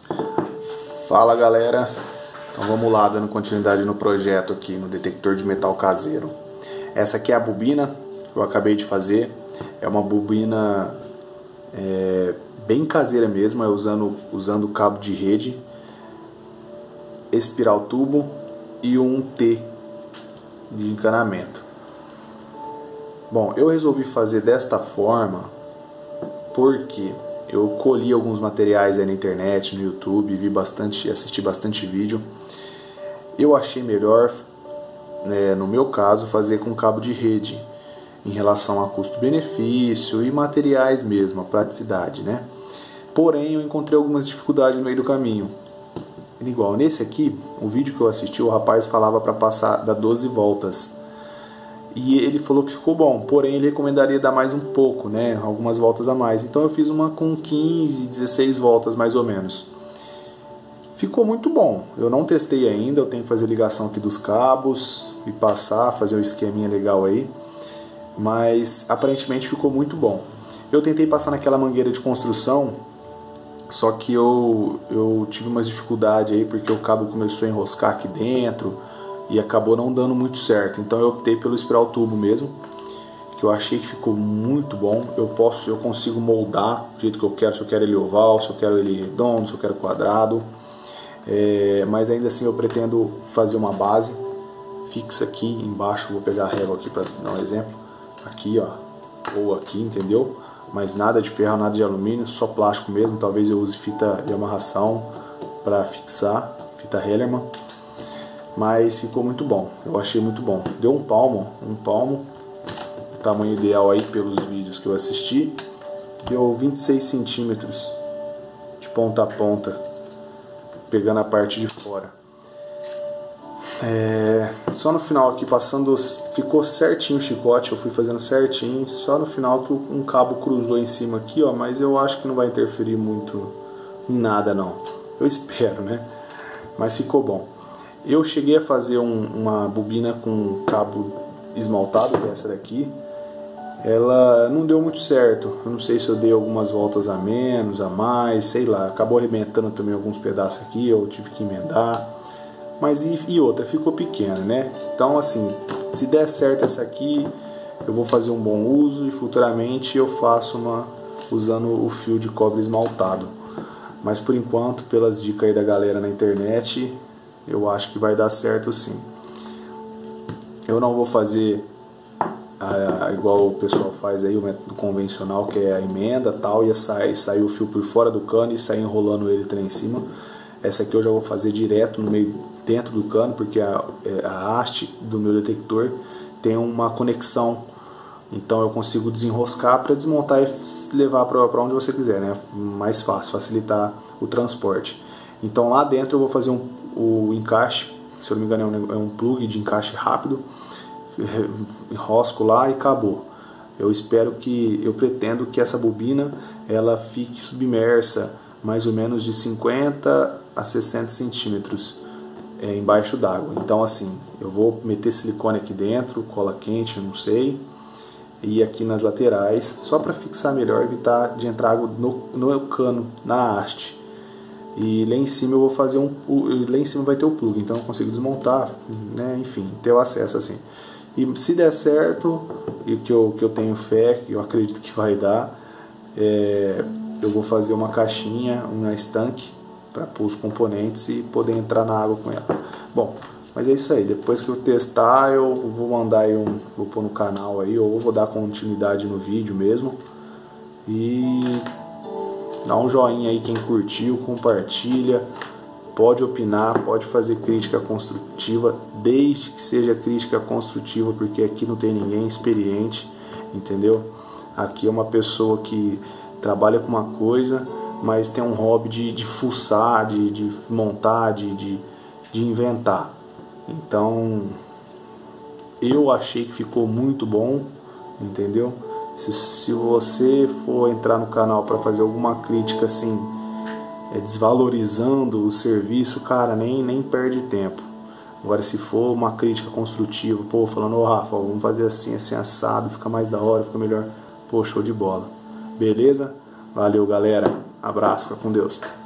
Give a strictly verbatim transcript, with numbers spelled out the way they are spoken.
Fala galera, então vamos lá, dando continuidade no projeto aqui no detector de metal caseiro. Essa aqui é a bobina que eu acabei de fazer, é uma bobina é, bem caseira mesmo, é usando, usando cabo de rede, espiral tubo e um T de encanamento. Bom, eu resolvi fazer desta forma porque eu colhi alguns materiais aí na internet, no YouTube, vi bastante, assisti bastante vídeo. Eu achei melhor, né, no meu caso, fazer com cabo de rede, em relação a custo-benefício e materiais mesmo, a praticidade, né? Porém, eu encontrei algumas dificuldades no meio do caminho. Igual nesse aqui, o vídeo que eu assisti, o rapaz falava para passar, dar doze voltas. E ele falou que ficou bom, porém ele recomendaria dar mais um pouco, né? Algumas voltas a mais. Então eu fiz uma com quinze, dezesseis voltas mais ou menos. Ficou muito bom. Eu não testei ainda, eu tenho que fazer ligação aqui dos cabos e passar, fazer um esqueminha legal aí. Mas aparentemente ficou muito bom. Eu tentei passar naquela mangueira de construção, só que eu, eu tive umas dificuldades aí porque o cabo começou a enroscar aqui dentro e acabou não dando muito certo. Então eu optei pelo espiral tubo mesmo, que eu achei que ficou muito bom. Eu posso, eu consigo moldar do jeito que eu quero, se eu quero ele oval, se eu quero ele redondo, se eu quero quadrado. É, mas ainda assim eu pretendo fazer uma base fixa aqui embaixo. Vou pegar a régua aqui para dar um exemplo. Aqui, ó, ou aqui, entendeu? Mas nada de ferro, nada de alumínio, só plástico mesmo. Talvez eu use fita de amarração para fixar, fita Hellerman. Mas ficou muito bom, eu achei muito bom. Deu um palmo, um palmo, o tamanho ideal aí pelos vídeos que eu assisti. Deu vinte e seis centímetros de ponta a ponta, pegando a parte de fora. É, só no final aqui passando, ficou certinho o chicote, eu fui fazendo certinho. Só no final que um cabo cruzou em cima aqui, ó, mas eu acho que não vai interferir muito em nada não. Eu espero, né? Mas ficou bom. Eu cheguei a fazer um, uma bobina com cabo esmaltado, que é essa daqui. Ela não deu muito certo. Eu não sei se eu dei algumas voltas a menos, a mais, sei lá. Acabou arrebentando também alguns pedaços aqui, eu tive que emendar. Mas e, e outra, ficou pequena, né? Então assim, se der certo essa aqui, eu vou fazer um bom uso e futuramente eu faço uma usando o fio de cobre esmaltado. Mas por enquanto, pelas dicas aí da galera na internet, eu acho que vai dar certo sim. Eu não vou fazer ah, igual o pessoal faz aí, o método convencional, que é a emenda tal, e sair, sair o fio por fora do cano e sair enrolando ele até lá em cima. Essa aqui eu já vou fazer direto no meio, dentro do cano, porque a, a haste do meu detector tem uma conexão. Então eu consigo desenroscar para desmontar e levar para onde você quiser, né? Mais fácil, facilitar o transporte. Então lá dentro eu vou fazer um o encaixe, se eu não me engano é um, é um plug de encaixe rápido, enrosco lá e acabou. Eu espero que, eu pretendo que essa bobina ela fique submersa mais ou menos de cinquenta a sessenta centímetros é, embaixo d'água. Então assim, eu vou meter silicone aqui dentro, cola quente, não sei, e aqui nas laterais, só para fixar melhor, evitar de entrar água no, no cano, na haste. E lá em cima eu vou fazer um, lá em cima vai ter o plug, então eu consigo desmontar, né, enfim, ter o acesso assim. E se der certo, e que eu, que eu tenho fé, que eu acredito que vai dar, é, eu vou fazer uma caixinha, uma estanque, para pôr os componentes e poder entrar na água com ela. Bom, mas é isso aí, depois que eu testar eu vou mandar aí um, vou pôr no canal aí, ou vou dar continuidade no vídeo mesmo. E dá um joinha aí quem curtiu, compartilha, pode opinar, pode fazer crítica construtiva, desde que seja crítica construtiva, porque aqui não tem ninguém experiente, entendeu? Aqui é uma pessoa que trabalha com uma coisa, mas tem um hobby de, de fuçar, de, de montar, de, de, de inventar. Então, eu achei que ficou muito bom, entendeu? Se, se você for entrar no canal para fazer alguma crítica assim, é, desvalorizando o serviço, cara, nem, nem perde tempo. Agora se for uma crítica construtiva, pô, falando, ô oh, Rafa, vamos fazer assim, assim, assado, fica mais da hora, fica melhor, pô, show de bola. Beleza? Valeu, galera. Abraço, fica com Deus.